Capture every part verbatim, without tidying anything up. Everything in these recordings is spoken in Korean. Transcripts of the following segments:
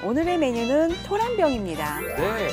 오늘의 메뉴는 토란병입니다. 네,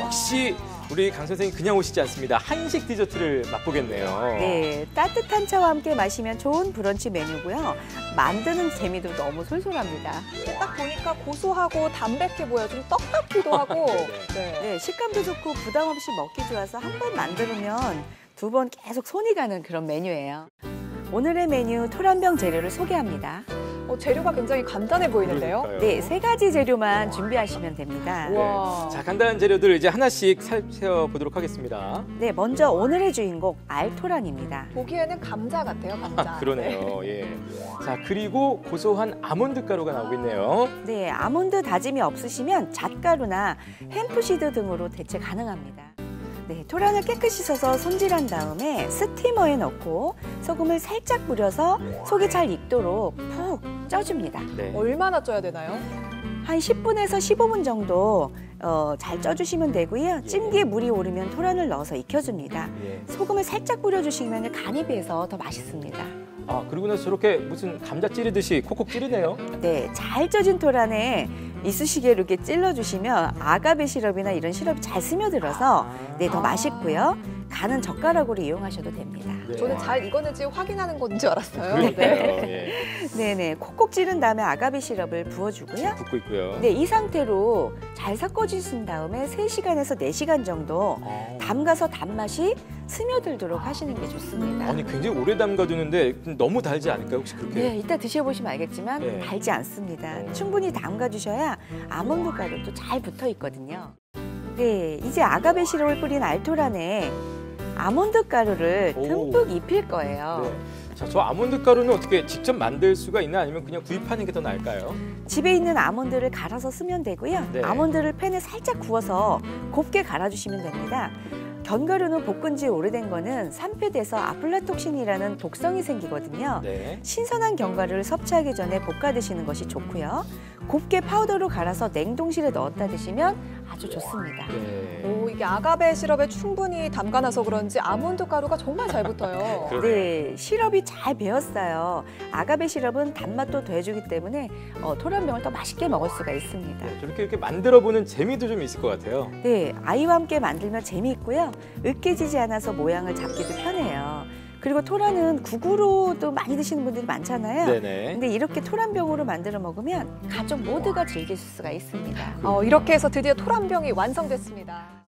역시 우리 강 선생님 그냥 오시지 않습니다. 한식 디저트를 맛보겠네요. 네, 따뜻한 차와 함께 마시면 좋은 브런치 메뉴고요. 만드는 재미도 너무 솔솔합니다. 딱 보니까 고소하고 담백해 보여. 좀 떡 같기도 하고. 네. 네, 식감도 좋고 부담 없이 먹기 좋아서 한 번 만들면 두 번 계속 손이 가는 그런 메뉴예요. 오늘의 메뉴 토란병 재료를 소개합니다. 어, 재료가 굉장히 간단해 보이는데요. 그러니까요. 네, 세 가지 재료만 준비하시면 됩니다. 네. 와. 자, 간단한 재료들 이제 하나씩 살펴보도록 하겠습니다. 네, 먼저 오늘의 주인공 알토란입니다. 보기에는 감자 같아요, 감자. 아, 그러네요. 예. 자, 그리고 고소한 아몬드 가루가 나오고 있네요. 네, 아몬드 다짐이 없으시면 잣가루나 햄프시드 등으로 대체 가능합니다. 네, 토란을 깨끗이 씻어서 손질한 다음에 스티머에 넣고 소금을 살짝 뿌려서 속이 잘 익도록 푹 쪄줍니다. 네. 얼마나 쪄야 되나요? 한 십 분에서 십오 분 정도 어, 잘 쪄주시면 되고요. 예. 찜기에 물이 오르면 토란을 넣어서 익혀줍니다. 예. 소금을 살짝 뿌려주시면 간이 배서 더 맛있습니다. 아, 그리고 나서 저렇게 무슨 감자 찌르듯이 콕콕 찌르네요. 네, 잘 쪄진 토란에 이쑤시개로 이렇게 찔러주시면 아가베 시럽이나 이런 시럽이 잘 스며들어서 네, 더 맛있고요. 간은 젓가락으로 이용하셔도 됩니다. 네. 저는 잘 익었는지 확인하는 건 줄 알았어요. 그러니까요. 네. 예. 네네, 콕콕 찌른 다음에 아가베 시럽을 부어주고요. 붓고 있고요. 네, 이 상태로 잘 섞어주신 다음에 세 시간에서 네 시간 정도 아. 담가서 단맛이 스며들도록 하시는 게 좋습니다. 아니, 굉장히 오래 담가두는데 너무 달지 않을까요? 혹시 그렇게? 네, 이따 드셔보시면 알겠지만 네. 달지 않습니다. 어. 충분히 담가주셔야 아몬드 가루도 잘 붙어 있거든요. 네, 이제 아가베 시럽을 뿌린 알토란에 아몬드 가루를 오. 듬뿍 입힐 거예요. 네. 자, 저 아몬드 가루는 어떻게 직접 만들 수가 있나 아니면 그냥 구입하는 게 더 나을까요? 집에 있는 아몬드를 갈아서 쓰면 되고요. 네. 아몬드를 팬에 살짝 구워서 곱게 갈아주시면 됩니다. 견과류는 볶은 지 오래된 거는 산패돼서 아플라톡신이라는 독성이 생기거든요. 네. 신선한 견과류를 섭취하기 전에 볶아 드시는 것이 좋고요. 곱게 파우더로 갈아서 냉동실에 넣었다 드시면 아주 좋습니다. 네. 오, 이게 아가베 시럽에 충분히 담가놔서 그런지 아몬드 가루가 정말 잘 붙어요. 그러네요. 네, 시럽이 잘 배었어요. 아가베 시럽은 단맛도 더해주기 때문에 어, 토란병을 더 맛있게 먹을 수가 있습니다. 네, 저렇게 이렇게 만들어보는 재미도 좀 있을 것 같아요. 네, 아이와 함께 만들면 재미있고요. 으깨지지 않아서 모양을 잡기도 편해요. 그리고 토란은 국으로도 많이 드시는 분들이 많잖아요. 네네. 근데 이렇게 토란병으로 만들어 먹으면 가족 모두가 즐길 수가 있습니다. 어, 이렇게 해서 드디어 토란병이 완성됐습니다.